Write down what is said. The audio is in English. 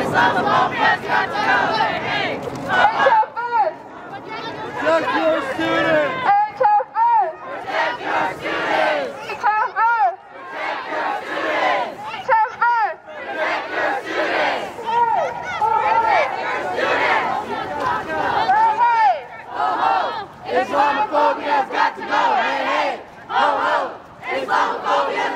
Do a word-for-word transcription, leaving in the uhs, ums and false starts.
Islamophobia's got to go! Hey, hey! Protect your students! Protect your students! Protect your students! Protect your students! Protect your students! Hey, hey! Ho, ho! Islamophobia's got to go! Hey, hey! Ho, ho! Islamophobia's